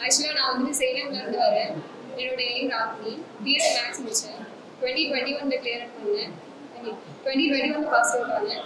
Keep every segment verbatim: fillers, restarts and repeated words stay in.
ஆக்சுவலாக நான் வந்துட்டு சேலம்லேருந்து வரேன். என்னோட நேம் ராக்னி. பிஎஸ்சி மேக்ஸ் முடித்தேன். டுவெண்ட்டி டுவெண்ட்டி ஒன்ல கிளியர் பண்ணேன். டுவெண்ட்டி டுவெண்ட்டி ஒன்ல பாஸ் அவுட் ஆனேன்.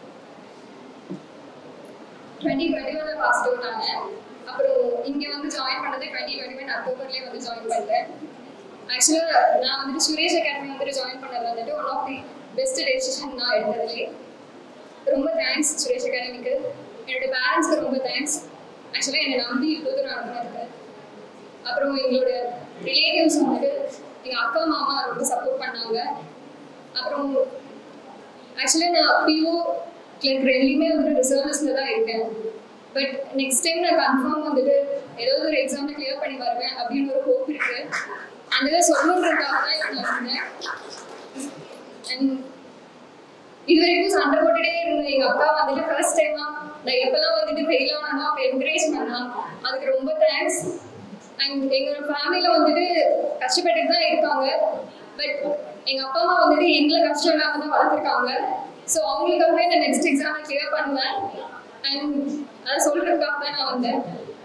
டுவெண்ட்டி டுவெண்ட்டி ஒன்ல பாஸ் அவுட் ஆனேன். அப்புறம் இங்கே வந்து ஜாயின் பண்ணது டுவெண்ட்டி டுவெண்ட்டி ஒன் அக்டோபர்லேயே வந்து ஜாயின் பண்ணுறேன். ஆக்சுவலாக நான் வந்துட்டு சுரேஷ் அகாடமி வந்துட்டு ஜாயின் பண்ணது வந்துட்டு one of the best decision நான் எடுத்ததுலேயே. ரொம்ப தேங்க்ஸ் சுரேஷ் அகாடமிக்கு. என்னோட பேரண்ட்ஸ்க்கு ரொம்ப தேங்க்ஸ். ஆக்சுவலாக என்னை நம்பி இவ்வளோ தூரம் அனுப்புனதுக்கு. அப்புறம் எங்களோட ரிலேட்டிவ்ஸ் வந்துட்டு எங்கள் அக்கா மாமா ரொம்ப சப்போர்ட் பண்ணாங்க. அப்புறம் ஆக்சுவலாக நான் பிஓ கிளர்க் ரெண்டுலேயுமே வந்துட்டு ரிசர்வஸில் தான் இருக்கேன். பட் நெக்ஸ்ட் டைம் நான் கன்ஃபார்ம் வந்துட்டு ஏதாவது ஒரு எக்ஸாமில் கிளியர் பண்ணி வருவேன் அப்படின்னு ஒரு ஹோப் இருக்குது. அந்த இதை சொல்லணுன்றதுக்காக தான் இப்போ நான் வந்தேன். அண்ட் இது வரைக்கும் சண்டை போட்டுட்டே இருந்தேன். எங்கள் அக்கா வந்துட்டு ஃபர்ஸ்ட் டைமாக நான் எப்போல்லாம் வந்துட்டு ஃபெயில் ஆனானோ அப்போ என்கரேஜ் பண்ணான். அதுக்கு ரொம்ப தேங்க்ஸ். அண்ட் எங்களோட ஃபேமிலியில் வந்துட்டு கஷ்டப்பட்டுட்டு தான் இருக்காங்க. பட் எங்கள் அப்பா அம்மா வந்துட்டு எங்களை கஷ்டம் இல்லாமல் தான் வளர்த்துருக்காங்க. ஸோ அவங்களுக்காகவே நான் நெக்ஸ்ட் எக்ஸாமை கிளியர் பண்ணுவேன். அண்ட் அதை சொல்கிறதுக்காக தான் நான் வந்தேன்.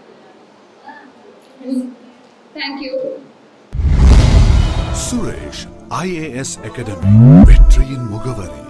தேங்க்யூ. சுரேஷ் ஐஏஎஸ் அகாடமி வெற்றியின் முகவரி.